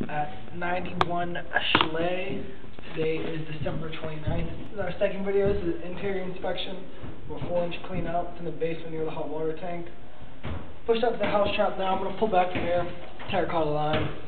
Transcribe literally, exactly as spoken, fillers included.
at ninety-one Ashley. Today is December twenty-ninth. This is our second video. This is interior inspection. We're four inch clean out. It's in the basement near the hot water tank. Pushed up to the house trap now. I'm going to pull back from here, terracotta line.